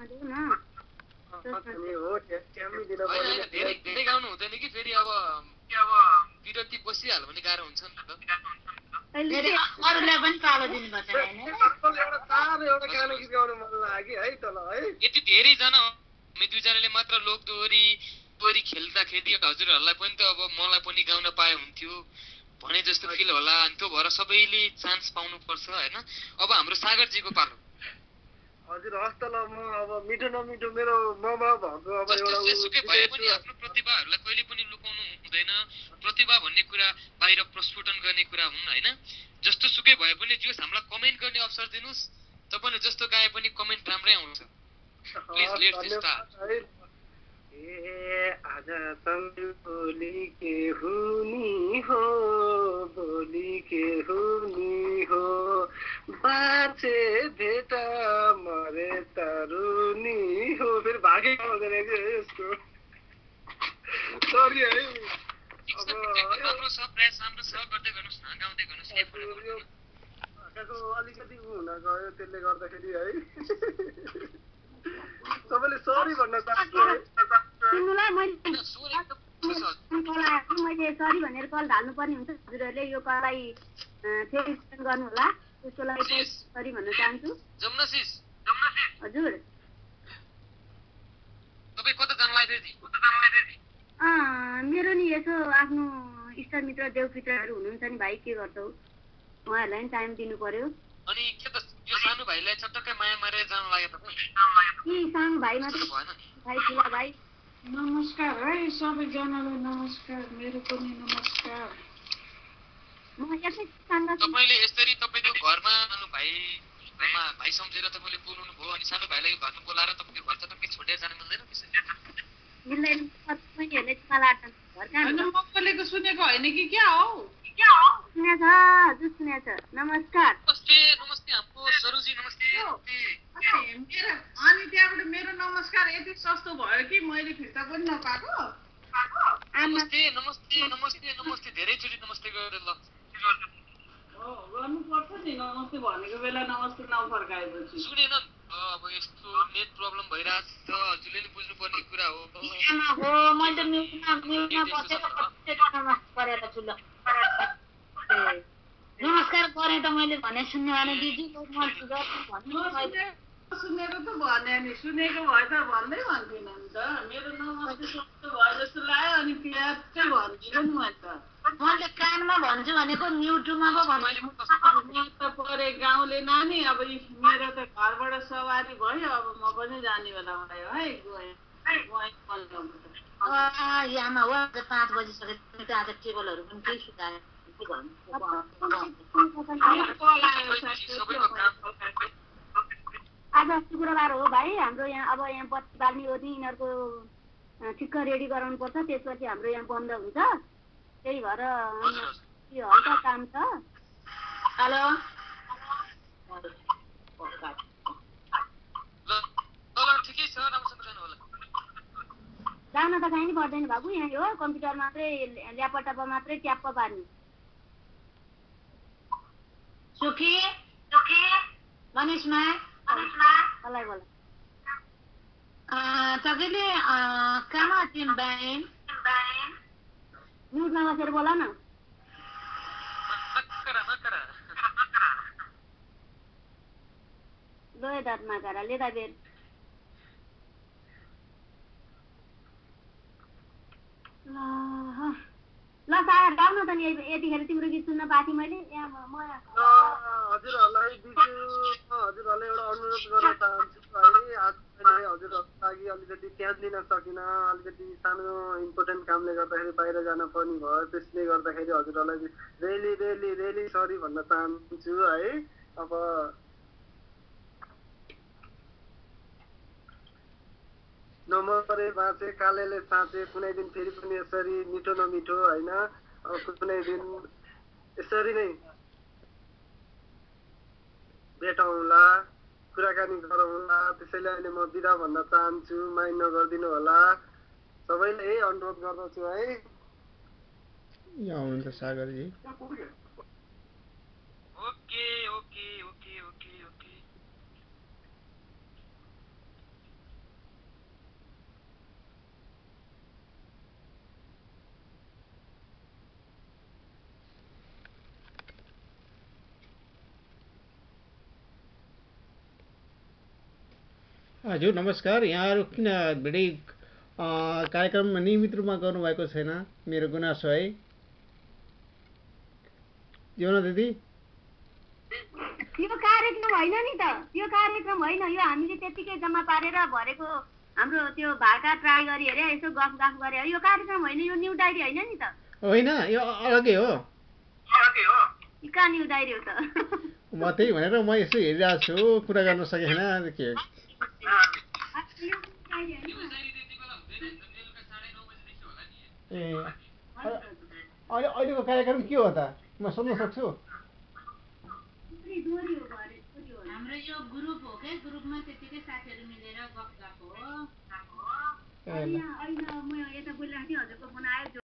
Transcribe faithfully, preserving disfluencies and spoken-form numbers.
धेरै धेरै गाउनु हुँदैन कि फेरि अब अब विरति बसिहाल्यो भने गाह्रो हुन्छ नि त अरूलाई पनि पालो दिनुपर्छ यति धेरैजना हामी दुईजनाले मात्र लोक दोहोरी दोहोरी खेल्दाखेरि हजुरहरूलाई पनि त अब मलाई पनि गाउन पाए हुन्थ्यो भने जस्तो फिल होला अनि त्यो भएर सबैले चान्स पाउनुपर्छ होइन अब हाम्रो सागरजीको पालो हजुर हस् त ल म अब मिठो नमिठो मेरो ममा भएको अब एउटा सुकै भए पनि आफ्नो प्रतिभाहरूलाई कहिले पनि लुकाउनु हुँदैन प्रतिभा भन्ने कुरा बाहिर प्रस्फुटन गर्ने कुरा हुन् होइन जस्तो सुकै भए पनि जे हामीलाई कमेन्ट गर्ने अवसर दिनुहोस् तपाईँले जस्तो गाए पनि कमेन्ट राम्रै आउँछ प्लिज लेट्स स्टार्ट ए आज सँगै भोलि के हुने हो भोलि के हुने हो बाँचे भेटा मरे तरुनी हो फेरि भागै आउँदैन यसको सरी है अब राम्रो छ प्रयास राम्रो छ गर्दै गर्नुहोस् न गाउँदै गर्नुहोस् आकाको अलिकति हुन गयो त्यसले गर्दाखेरि है सबैले सरी भन्न चाहन्छु सुन्नुलाई मैले मैले सरी भनेर कल ढाल्नु पर्ने हुन्छ हजुरहरूले यो कललाई फेरि एक्सप्लेन गर्नु होला त्यसको लागि सरी भन्न चाहन्छु जमुनासिस हजुर तपाईँ कता जानु लाग्दै मेरो नि यसो आफ्नो इष्टमित्र देवपित्रहरू हुनुहुन्छ नि भाइ के गर्छौ उहाँहरूलाई पनि टाइम दिनु पर्यो अनि के त यो सानो भाइलाई चटक्कै माया मारेर जानु लाग्यो तपाईँ कि सानो भाइ मात्र भाइ ठुला भाइ नमस्कार है सबैजनालाई नमस्कार मेरो पनि नमस्कार म यसै सानो तपाईँले यसरी तपाईँको घरमा सानो भाइमा भाइ सम्झेर तपाईँले बोलाउनु भयो अनि सानो भाइलाई घरमा बोलाएर तपाईँको घर चटक्कै छोडेर जानु मिल्दैन मिल्दैन सबैहरूले चलाट घरका हैन म बोलेको सुनेको हैन कि क्या हो सुनेछ हजुर सुनेछ नमस्कार नमस्ते नमस्ते हाम्रो सरुजी नमस्ते मेरो अनि त्यहाँबाट मेरो नमस्कार यति सस्तो भयो कि मैले फिर्ता पनि नपाएको नमस्ते नमस्ते नमस्ते नमस्ते धेरैचोटि नमस्ते गरेर ल हो गर्नुपर्छ नि नमस्ते भनेको बेला नमस्ते नफर्काएपछि सुनेन अब यस्तो नेट प्रब्लम भइरहेछ त हजुरले नि बुझ्नुपर्ने कुरा हो हो मैले म्युटमा म्युटमा बसेर गरेर छु ल नमस्कार गरे त मैले भने सुन्नु भने दिदी म भन्नु सुनेको त भने नि सुनेको भए त भन्दै भन्दिनँ नि त मेरो नमस्ते सस्तो भयो जस्तो लाग्यो अनि प्याज चाहिँ भन्दिनँ नि मैले त मैले कानमा भन्छु भनेको म्युटमा पो भन्छु त परे गाउँले नानी अब मेरो त घरबाट सवारी भयो अब म पनि जाने बेला भयो है गएँ यामा हो आज पाँच बजिसक्यो आज टेबलहरू पनि केही सुधाएर आज शुक्रबार हो भाइ हाम्रो यहाँ अब यहाँ बत्ती बाल्ने ओर्ने यिनीहरूको ठिक्क रेडी गराउनु पर्छ त्यसपछि हाम्रो यहाँ बन्द हुन्छ त्यही भएर यो हल्का काम छ हेलो जान त कहीँ पर्दैन बाबु यहाँ हो कम्प्युटर मात्रै ल्यापटप मात्रै ट्याप्प पार्ने सुखी सुखी मनिषमा मलाई बोल तपाईँले कहाँ टिम ब्याङ म्युटमा बसेर बोला न लो दाँतमा करा लेदा बेर ल सागर गाउन त नि यतिखेर तिम्रो गीत सुन्न पाएँ मैले यहाँ म हजुरहरूलाई हजुरहरूलाई एउटा अनुरोध गर्न चाहन्छु है आज मैले हजुरहरूको लागि अलिकति ध्यान दिन सकिनँ अलिकति सानो इम्पोर्टेन्ट कामले गर्दाखेरि बाहिर जान पर्ने भयो त्यसले गर्दाखेरि हजुरहरूलाई रेली रेली रेली सरी भन्न चाहन्छु है अब नमरे बाँचे कालेले साँचे कुनै दिन फेरि पनि यसरी मिठो नमिठो होइन अब कुनै दिन यसरी नै भेटौँला कुराकानी गरौँला त्यसैले अहिले म बिदा भन्न चाहन्छु माइन्ड नगरिदिनु होला सबैले यही अनुरोध गर्दछु है यहाँ हुनुहुन्छ Sagarji okay okay okay okay okay हजुर नमस्कार। यहाँहरू किन भेटै अ, कार्यक्रममा नियमित रूपमा गर्नुभएको छैन? मेरो गुनासो है। जीवना दिदी यो कार्यक्रम होइन नि त, यो कार्यक्रम होइन, यो हामीले त्यतिकै जम्मा पारेर भरेको हाम्रो त्यो भाका ट्राई गरी हेरे यसो गफ गफ गरे यो कार्यक्रम होइन, यो न्यू डायरी होइन नि त। होइन यो अलग्गै हो। यो कहाँ न्यू डायरी हो त? म त्यही भनेर म यसो हेरिरहेको छु, कुरा गर्न सकेन के। यो न्यू डायरी होइन। न्युज डायरी त्यति बेला हुँदैन नि त, बेलुका साढे नौ बजेदेखि होला नि। ए अ- अहिले अहिलेको कार्यक्रम के हो त? म सोध्न सक्छु? दोहोरी दोहोरी हो भरे, दोहोरी हो। हाम्रो यो ग्रुप हो क्या, ग्रुपमा त्यतिकै साथीहरू मिलेर गफ गएको हो। ए, अहिले यहाँ- अहिले म